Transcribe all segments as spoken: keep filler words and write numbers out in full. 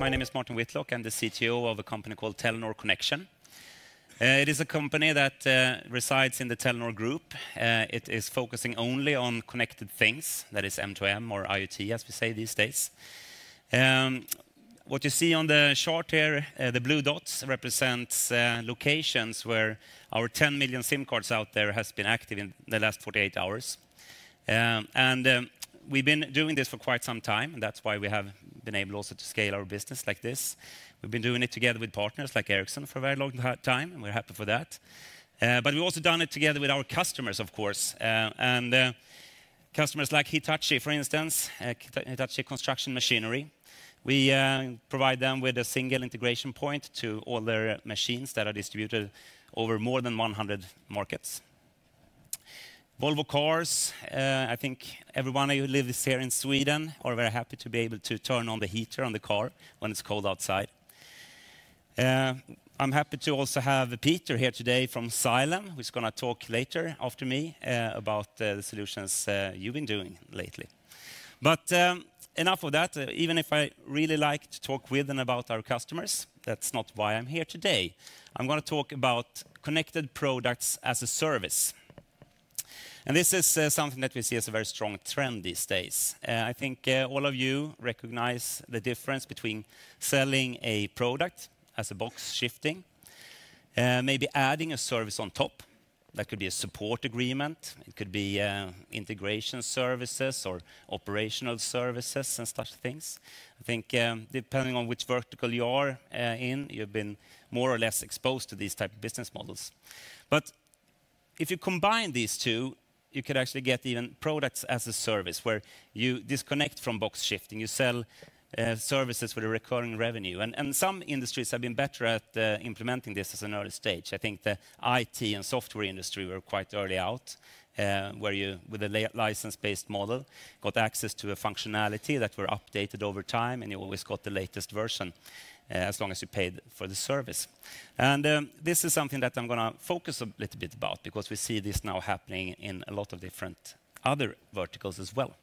My name is Martin Whitlock. I'm the C T O of a company called Telenor Connection. Uh, it is a company that uh, resides in the Telenor Group. Uh, it is focusing only on connected things, that is M two M or IoT, as we say these days. Um, what you see on the chart here, uh, the blue dots, represents uh, locations where our ten million SIM cards out there has been active in the last forty-eight hours. Um, and um, we've been doing this for quite some time, and that's why we have been able also to scale our business like this. We've been doing it together with partners like Ericsson for a very long time, and we're happy for that. Uh, but we've also done it together with our customers, of course. Uh, and uh, customers like Hitachi, for instance, uh, Hitachi Construction Machinery. We uh, provide them with a single integration point to all their machines that are distributed over more than one hundred markets. Volvo Cars, uh, I think everyone who lives here in Sweden are very happy to be able to turn on the heater on the car when it's cold outside. Uh, I'm happy to also have Peter here today from Xylem, who's going to talk later after me uh, about uh, the solutions uh, you've been doing lately. But um, enough of that. Uh, even if I really like to talk with and about our customers, that's not why I'm here today. I'm going to talk about connected products as a service. And this is uh, something that we see as a very strong trend these days. Uh, I think uh, all of you recognize the difference between selling a product as a box shifting, uh, maybe adding a service on top. That could be a support agreement. It could be uh, integration services or operational services and such things. I think um, depending on which vertical you are uh, in, you've been more or less exposed to these type of business models. But if you combine these two, you could actually get even products as a service where you disconnect from box shifting. You sell uh, services with a recurring revenue. And, and some industries have been better at uh, implementing this as an early stage. I think the I T and software industry were quite early out, uh, where you, with a license-based model, got access to a functionality that were updated over time, and you always got the latest version. Uh, as long as you paid for the service. And um, this is something that I'm going to focus a little bit about, because we see this now happening in a lot of different other verticals as well.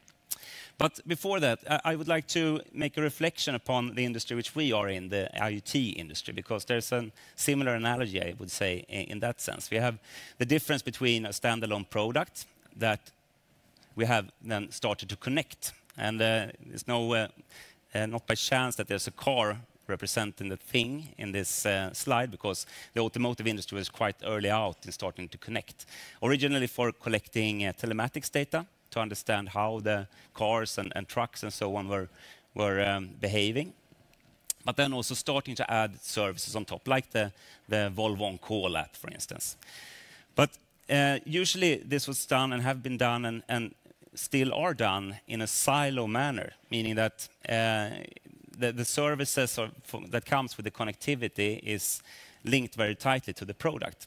But before that, I, I would like to make a reflection upon the industry which we are in, the IoT industry, because there's a similar analogy, I would say, in, in that sense. We have the difference between a standalone product that we have then started to connect. And uh, there's no, uh, uh, not by chance that there's a car representing the thing in this uh, slide, because the automotive industry was quite early out in starting to connect. Originally for collecting uh, telematics data to understand how the cars and, and trucks and so on were, were um, behaving. But then also starting to add services on top, like the, the Volvo On Call app, for instance. But uh, usually this was done and have been done and, and still are done in a silo manner, meaning that uh, The, the services or for, that comes with the connectivity is linked very tightly to the product.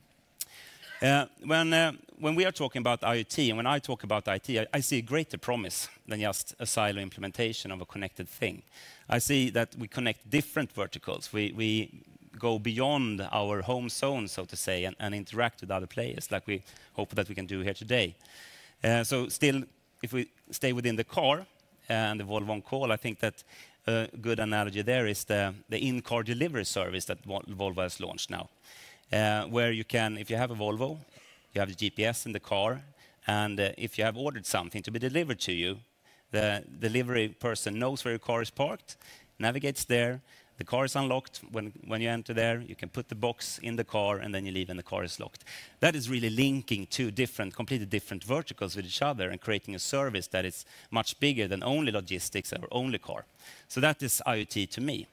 Uh, when, uh, when we are talking about IoT, and when I talk about I T, I, I see a greater promise than just a silo implementation of a connected thing. I see that we connect different verticals. We, we go beyond our home zone, so to say, and, and interact with other players, like we hope that we can do here today. Uh, so still, if we stay within the car and the Volvo On Call, I think that a good analogy there is the, the in-car delivery service that Volvo has launched now, uh, where you can, if you have a Volvo, you have the G P S in the car, and uh, if you have ordered something to be delivered to you, the delivery person knows where your car is parked, navigates there, the car is unlocked. When, when you enter there, you can put the box in the car, and then you leave and the car is locked. That is really linking two different, completely different verticals with each other and creating a service that is much bigger than only logistics or only car. So that is IoT to me.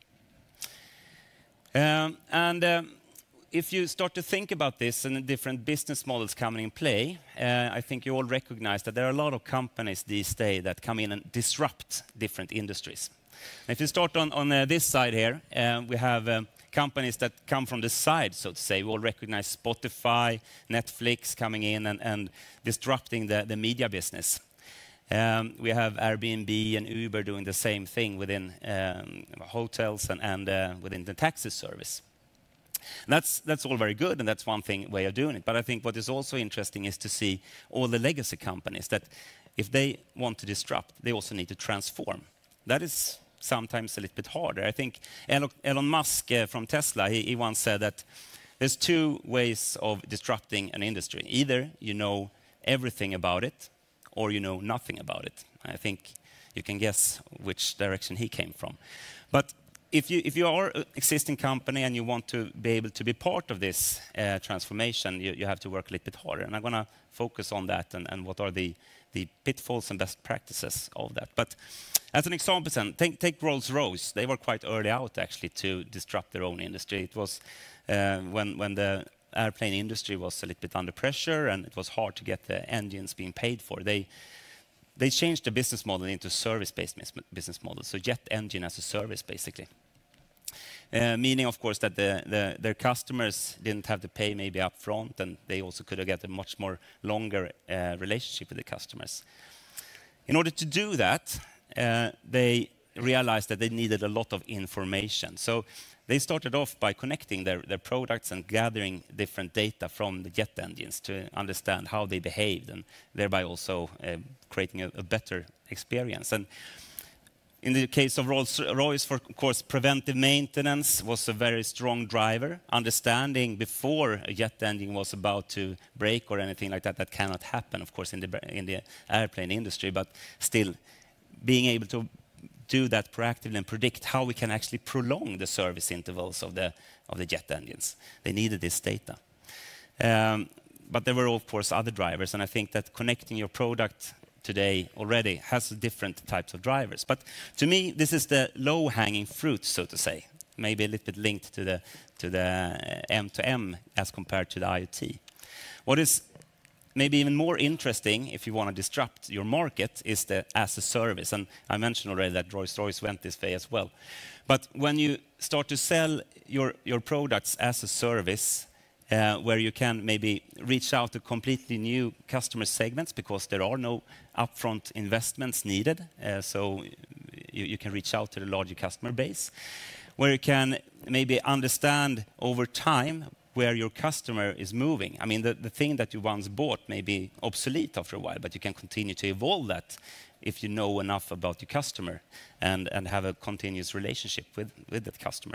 Um, and um, if you start to think about this and the different business models coming in play, uh, I think you all recognize that there are a lot of companies these days that come in and disrupt different industries. If you start on, on uh, this side here, uh, we have um, companies that come from the side, so to say. We all recognize Spotify, Netflix coming in and, and disrupting the, the media business. Um, we have Airbnb and Uber doing the same thing within um, hotels and, and uh, within the taxi service. And that's, that's all very good, and that's one thing way of doing it. But I think what is also interesting is to see all the legacy companies that if they want to disrupt, they also need to transform. That is sometimes a little bit harder. I think Elon, Elon Musk uh, from Tesla, he, he once said that there's two ways of disrupting an industry. Either you know everything about it, or you know nothing about it. I think you can guess which direction he came from. But if you, if you are an existing company and you want to be able to be part of this uh, transformation, you, you have to work a little bit harder. And I'm going to focus on that and, and what are the, the pitfalls and best practices of that. But as an example, then, take, take Rolls-Royce. They were quite early out, actually, to disrupt their own industry. It was uh, when, when the airplane industry was a little bit under pressure and it was hard to get the engines being paid for. They, they changed the business model into service-based business model, so jet engine as a service, basically. Uh, meaning, of course, that the, the, their customers didn't have to pay maybe up front, and they also could have got a much more longer uh, relationship with the customers. In order to do that, uh, they realized that they needed a lot of information. So they started off by connecting their, their products and gathering different data from the jet engines to understand how they behaved, and thereby also uh, creating a, a better experience. And in the case of Rolls-Royce, for of course, preventive maintenance was a very strong driver. Understanding before a jet engine was about to break or anything like that, that cannot happen, of course, in the, in the airplane industry, but still being able to do that proactively and predict how we can actually prolong the service intervals of the, of the jet engines. They needed this data. Um, but there were, of course, other drivers, and I think that connecting your product today already has different types of drivers. But to me, this is the low-hanging fruit, so to say, maybe a little bit linked to the, to the M to M as compared to the IoT. What is maybe even more interesting, if you want to disrupt your market, is the as a service. And I mentioned already that Rolls-Royce went this way as well. But when you start to sell your, your products as a service, uh, where you can maybe reach out to completely new customer segments because there are no upfront investments needed, uh, so you, you can reach out to the larger customer base, where you can maybe understand over time where your customer is moving. I mean, the, the thing that you once bought may be obsolete after a while, but you can continue to evolve that if you know enough about your customer and, and have a continuous relationship with, with that customer.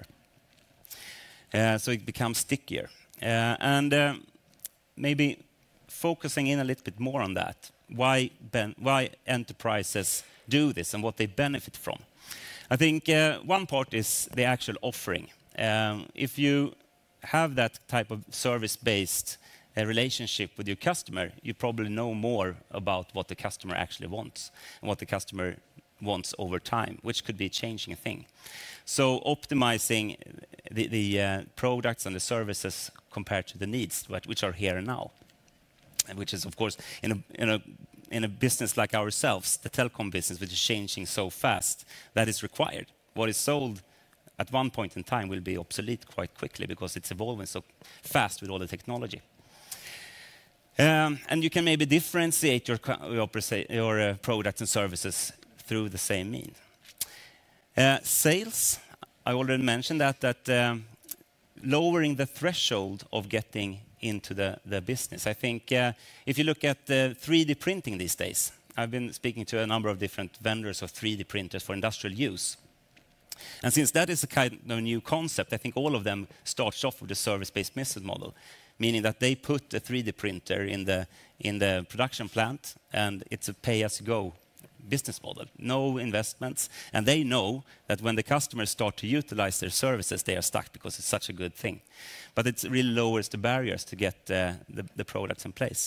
Uh, so it becomes stickier. Uh, and uh, maybe focusing in a little bit more on that, why, ben why enterprises do this and what they benefit from. I think uh, one part is the actual offering. Um, if you have that type of service-based uh, relationship with your customer, you probably know more about what the customer actually wants and what the customer wants over time, which could be changing a thing. So optimizing the, the uh, products and the services compared to the needs, which are here and now, and which is, of course, in a, in a in a business like ourselves, the telecom business, which is changing so fast, that is required. What is sold at one point in time will be obsolete quite quickly because it's evolving so fast with all the technology. Um, and you can maybe differentiate your, your, your uh, products and services through the same means. Uh, sales, I already mentioned that, that um, lowering the threshold of getting into the, the business. I think uh, if you look at uh, three D printing these days, I've been speaking to a number of different vendors of three D printers for industrial use. And since that is a kind of new concept, I think all of them starts off with a service-based business model, meaning that they put a three D printer in the, in the production plant, and it's a pay-as-you-go business model, no investments, and they know that when the customers start to utilize their services, they are stuck because it's such a good thing. But it really lowers the barriers to get uh, the, the products in place.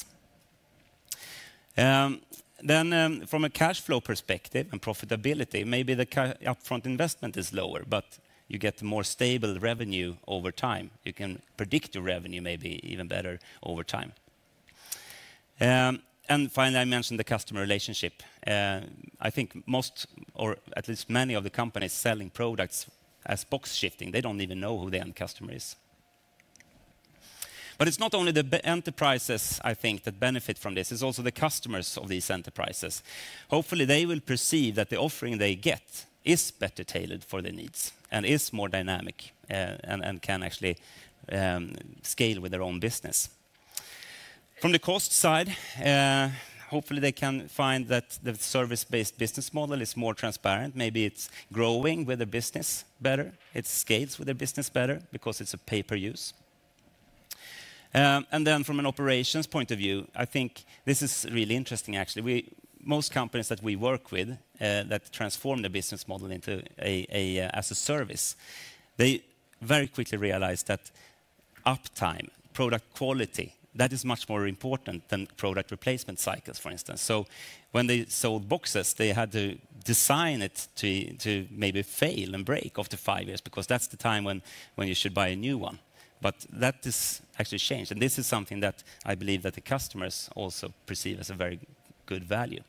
Um, then um, from a cash flow perspective and profitability, maybe the upfront investment is lower, but you get more stable revenue over time. You can predict your revenue maybe even better over time. Um, And finally, I mentioned the customer relationship. Uh, I think most, or at least many of the companies selling products as box shifting, they don't even know who the end customer is. But it's not only the enterprises, I think, that benefit from this, it's also the customers of these enterprises. Hopefully they will perceive that the offering they get is better tailored for their needs and is more dynamic uh, and, and can actually um, scale with their own business. From the cost side, uh, hopefully they can find that the service-based business model is more transparent. Maybe it's growing with their business better. It scales with their business better because it's a pay-per-use. Um, and then from an operations point of view, I think this is really interesting, actually. We, most companies that we work with uh, that transform the business model into a, a uh, as a service, they very quickly realize that uptime, product quality, that is much more important than product replacement cycles, for instance. So when they sold boxes, they had to design it to, to maybe fail and break after five years, because that's the time when, when you should buy a new one. But that is actually changed, and this is something that I believe that the customers also perceive as a very good value.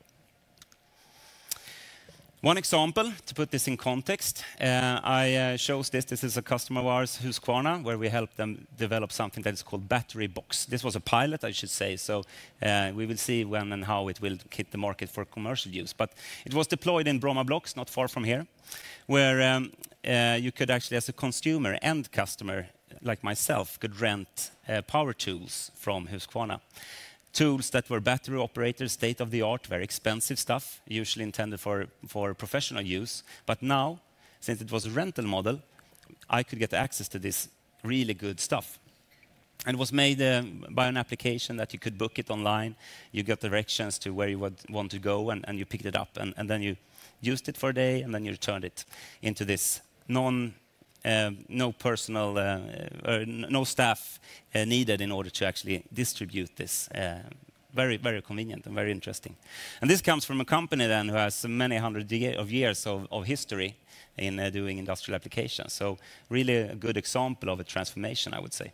One example, to put this in context, uh, I uh, chose this. This is a customer of ours, Husqvarna, where we helped them develop something that is called Battery Box. This was a pilot, I should say, so uh, we will see when and how it will hit the market for commercial use. But it was deployed in Bromma Blocks, not far from here, where um, uh, you could actually, as a consumer, end customer, like myself, could rent uh, power tools from Husqvarna. Tools that were battery operated, state-of-the-art, very expensive stuff, usually intended for, for professional use. But now, since it was a rental model, I could get access to this really good stuff. And it was made uh, by an application that you could book it online. You got directions to where you would want to go, and, and you picked it up. And, and then you used it for a day, and then you returned it into this non Uh, no personal, uh, or no staff uh, needed in order to actually distribute this. Uh, very, very convenient and very interesting. And this comes from a company then who has many hundred ye of years of, of history in uh, doing industrial applications. So really a good example of a transformation, I would say.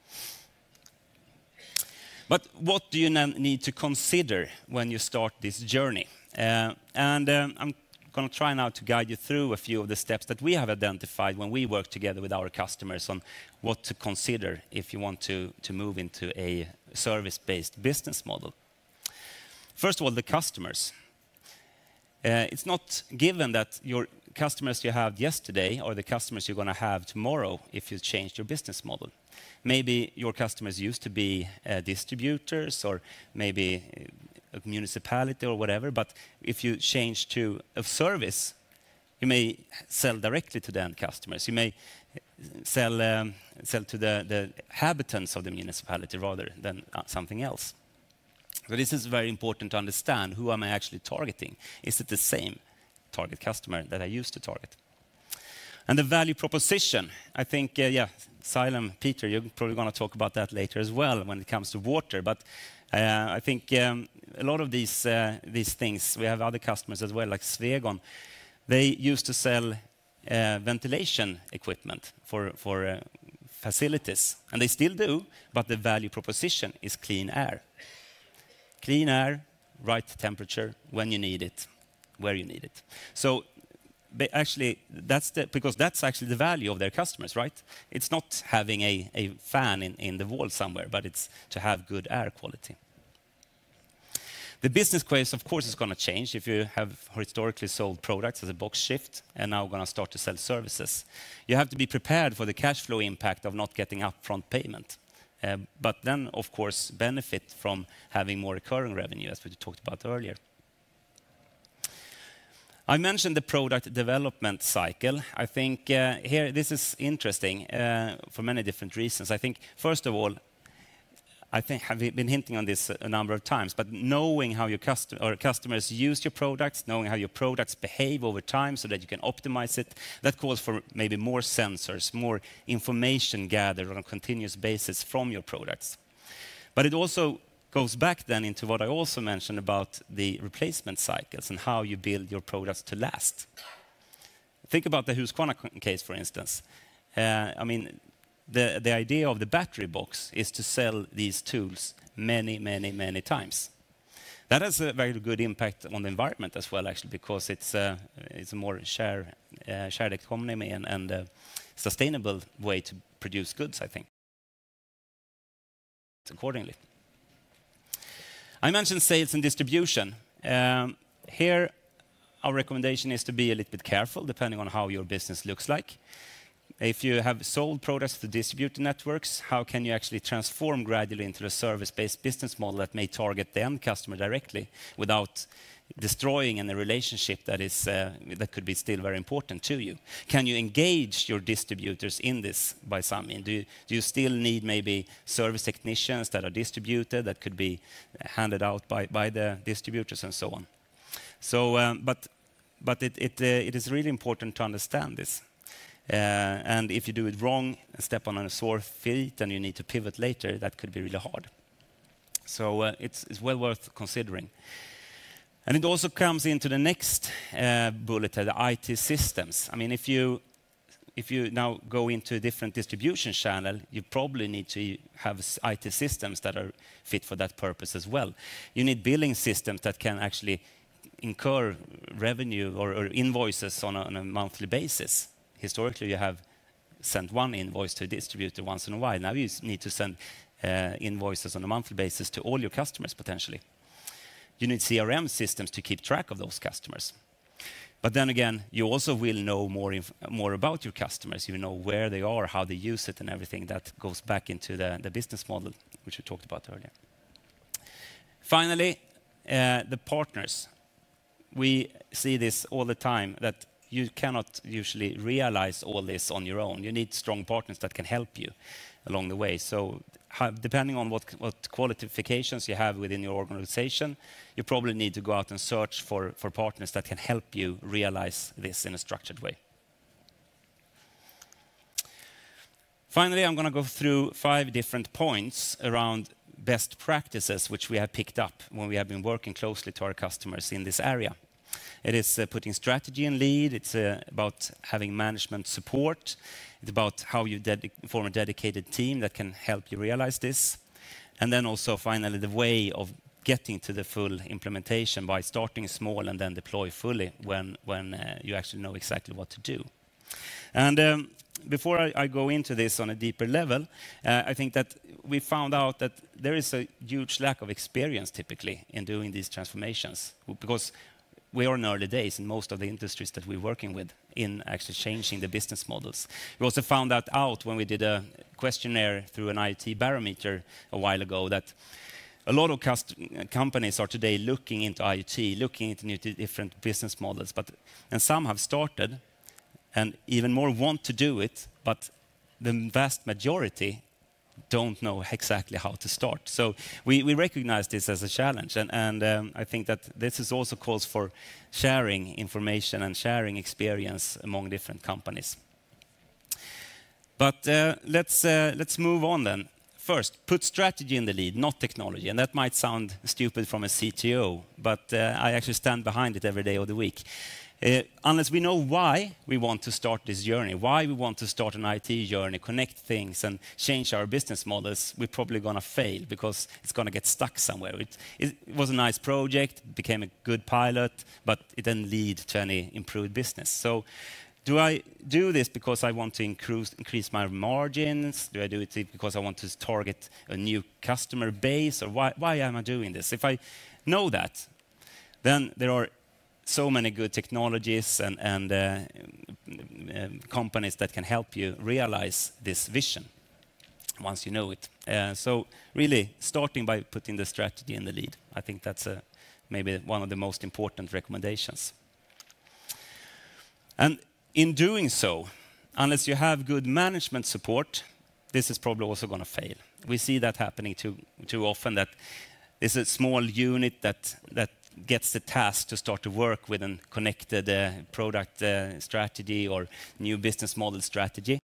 But what do you need to consider when you start this journey? Uh, and um, I'm going to try now to guide you through a few of the steps that we have identified when we work together with our customers on what to consider if you want to, to move into a service-based business model. First of all, the customers. Uh, it's not given that your customers you had yesterday are the customers you're going to have tomorrow if you change your business model. Maybe your customers used to be uh, distributors, or maybe a municipality or whatever, but if you change to a service, you may sell directly to the end customers. You may sell, um, sell to the, the inhabitants of the municipality rather than uh, something else. So this is very important to understand. Who am I actually targeting? Is it the same target customer that I used to target? And the value proposition, I think, uh, yeah, Silem, Peter, you're probably going to talk about that later as well when it comes to water. But uh, I think um, a lot of these uh, these things, we have other customers as well, like Svegon. They used to sell uh, ventilation equipment for for uh, facilities, and they still do. But the value proposition is clean air. Clean air, right temperature, when you need it, where you need it. So actually, that's the, because that's actually the value of their customers, right? It's not having a, a fan in, in the wall somewhere, but it's to have good air quality. The business case, of course, is going to change if you have historically sold products as a box shift and now going to start to sell services. You have to be prepared for the cash flow impact of not getting upfront payment. Uh, but then, of course, benefit from having more recurring revenue, as we talked about earlier. I mentioned the product development cycle. I think uh, here this is interesting uh, for many different reasons. I think, first of all, I think I've been hinting on this a number of times, but knowing how your custom or customers use your products, knowing how your products behave over time so that you can optimize it, that calls for maybe more sensors, more information gathered on a continuous basis from your products. But it also goes back then into what I also mentioned about the replacement cycles and how you build your products to last. Think about the Husqvarna case, for instance. Uh, I mean, the, the idea of the battery box is to sell these tools many, many, many times. That has a very good impact on the environment as well, actually, because it's, uh, it's a more share, uh, shared economy and, and a sustainable way to produce goods, I think, accordingly. I mentioned sales and distribution. Um, here, our recommendation is to be a little bit careful, depending on how your business looks like. if you have sold products to distributor networks, how can you actually transform gradually into a service-based business model that may target the end customer directly without destroying any relationship that is uh, that could be still very important to you? Can you engage your distributors in this by some means? Do you, do you still need maybe service technicians that are distributed that could be handed out by, by the distributors and so on? So, um, but but it it, uh, it is really important to understand this. Uh, and if you do it wrong, step on a sore feet, and you need to pivot later, that could be really hard. So uh, it's, it's well worth considering. And it also comes into the next uh, bullet, uh, the I T systems. I mean, if you if you now go into a different distribution channel, you probably need to have I T systems that are fit for that purpose as well. You need billing systems that can actually incur revenue or, or invoices on a, on a monthly basis. Historically, you have sent one invoice to a distributor once in a while. Now you need to send uh, invoices on a monthly basis to all your customers, potentially. You need C R M systems to keep track of those customers. But then again, you also will know more, more about your customers. You know where they are, how they use it, and everything that goes back into the, the business model, which we talked about earlier. Finally, uh, the partners. We see this all the time, that you cannot usually realize all this on your own. You need strong partners that can help you along the way. So have, depending on what, what qualifications you have within your organization, you probably need to go out and search for, for partners that can help you realize this in a structured way. Finally, I'm going to go through five different points around best practices which we have picked up when we have been working closely to our customers in this area. It is uh, putting strategy in lead. It's uh, about having management support. It's about how you form a dedicated team that can help you realize this. And then also, finally, the way of getting to the full implementation by starting small and then deploy fully when, when uh, you actually know exactly what to do. And um, before I, I go into this on a deeper level, uh, I think that we found out that there is a huge lack of experience typically in doing these transformations, because we are in early days in most of the industries that we're working with in actually changing the business models. We also found that out when we did a questionnaire through an IoT barometer a while ago, that a lot of companies are today looking into IoT, looking into new different business models, but and some have started and even more want to do it, but the vast majority don't know exactly how to start. So we, we recognize this as a challenge, and, and um, I think that this is also calls for sharing information and sharing experience among different companies. But uh, let's, uh, let's move on then. First, put strategy in the lead, not technology. And that might sound stupid from a C T O, but uh, I actually stand behind it every day of the week. Uh, unless we know why we want to start this journey, why we want to start an I T journey, connect things and change our business models, we're probably going to fail because it's going to get stuck somewhere. It, it, it was a nice project, became a good pilot, but it didn't lead to any improved business. So do I do this because I want to increase, increase my margins? Do I do it because I want to target a new customer base? Or why, why am I doing this? If I know that, then there are so many good technologies and, and uh, um, companies that can help you realize this vision once you know it. Uh, so really starting by putting the strategy in the lead. I think that's uh, maybe one of the most important recommendations. And in doing so, unless you have good management support, this is probably also going to fail. We see that happening too, too often, that there's a small unit that, that gets the task to start to work with a connected uh, product uh, strategy or new business model strategy.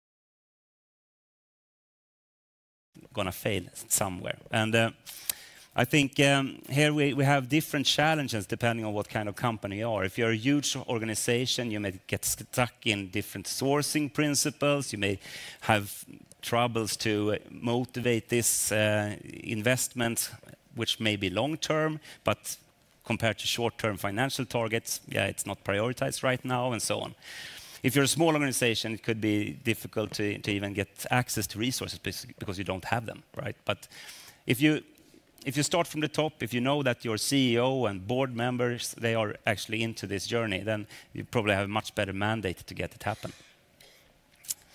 Gonna fail somewhere. And uh, I think um, here we, we have different challenges depending on what kind of company you are. If you're a huge organization, you may get stuck in different sourcing principles. You may have troubles to motivate this uh, investment, which may be long-term, but compared to short-term financial targets, yeah, it's not prioritized right now, and so on. If you're a small organization, it could be difficult to, to even get access to resources because you don't have them, right? But if you, if you start from the top, if you know that your C E O and board members, they are actually into this journey, then you probably have a much better mandate to get it happen.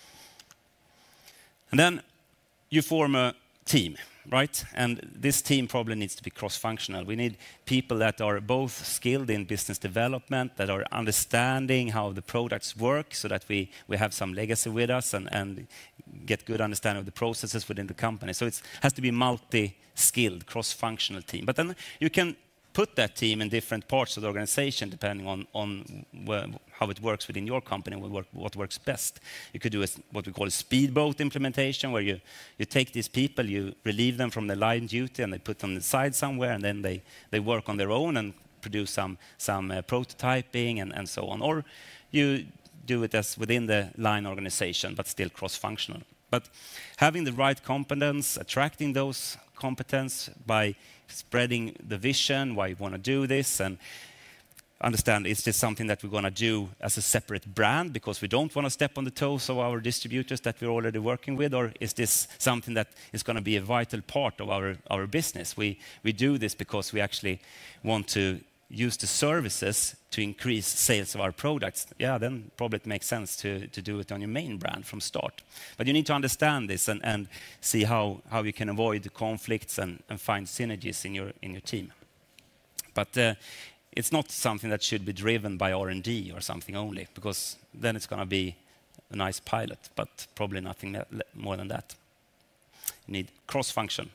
And then you form a team, right? And this team probably needs to be cross-functional. We need people that are both skilled in business development, that are understanding how the products work, so that we, we have some legacy with us and, and get good understanding of the processes within the company. So it has to be multi-skilled, cross-functional team. But then you can put that team in different parts of the organization, depending on, on how it works within your company, what, work, what works best. You could do a, what we call a speedboat implementation, where you, you take these people, you relieve them from the line duty, and they put them aside somewhere, and then they, they work on their own and produce some, some uh, prototyping and, and so on. Or you do it as within the line organization, but still cross-functional. But having the right competence, attracting those competence by spreading the vision, why you want to do this, and understand, is this something that we're going to do as a separate brand because we don't want to step on the toes of our distributors that we're already working with, or is this something that is going to be a vital part of our, our business? We, we do this because we actually want to use the services to increase sales of our products. Yeah, then probably it makes sense to, to do it on your main brand from start. But you need to understand this and, and see how, how you can avoid the conflicts and, and find synergies in your, in your team. But uh, it's not something that should be driven by R and D or something only, because then it's going to be a nice pilot, but probably nothing more than that. You need cross-function.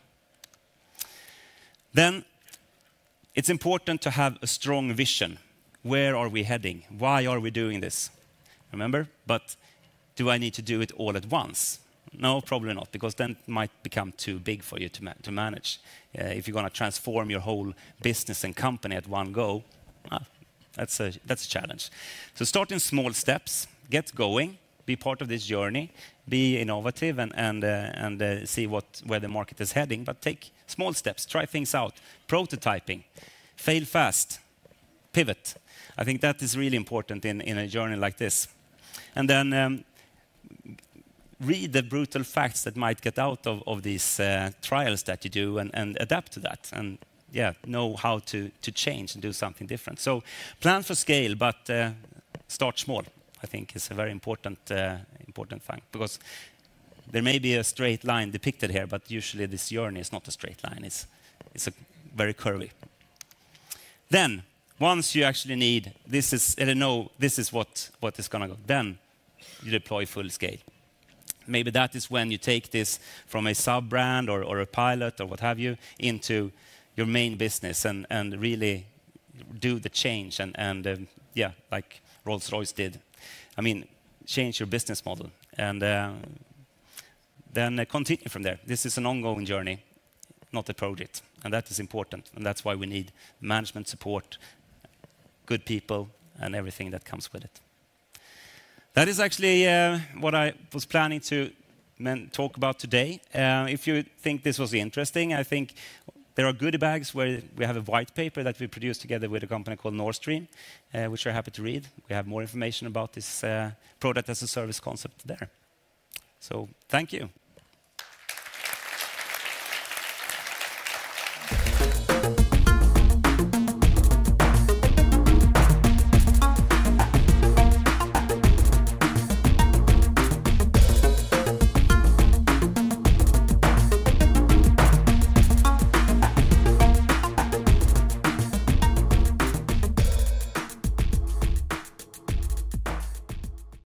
Then it's important to have a strong vision. Where are we heading? Why are we doing this? Remember? But do I need to do it all at once? No, probably not, because then it might become too big for you to, ma to manage. Uh, if you're going to transform your whole business and company at one go, ah, that's a, that's a challenge. So start in small steps, get going, be part of this journey, be innovative, and, and, uh, and uh, see what, where the market is heading, but take small steps, try things out, prototyping, fail fast, pivot. I think that is really important in, in a journey like this. And then um, read the brutal facts that might get out of, of these uh, trials that you do, and, and adapt to that, and yeah, know how to, to change and do something different. So plan for scale, but uh, start small, I think is a very important, uh, important thing, because there may be a straight line depicted here, but usually this journey is not a straight line, it's, it's a very curvy. Then, once you actually need, this is, I don't know, this is what, what is going to go, then you deploy full scale. Maybe that is when you take this from a sub-brand or, or a pilot or what have you into your main business and, and really do the change and, and um, yeah, like Rolls-Royce did. I mean, change your business model and uh, then uh, continue from there. This is an ongoing journey, not a project, and that is important, and that's why we need management support, good people, and everything that comes with it. That is actually uh, what I was planning to talk about today. Uh, if you think this was interesting, I think there are goodie bags where we have a white paper that we produced together with a company called Nord Stream, uh, which you're happy to read. We have more information about this uh, product as a service concept there. So thank you.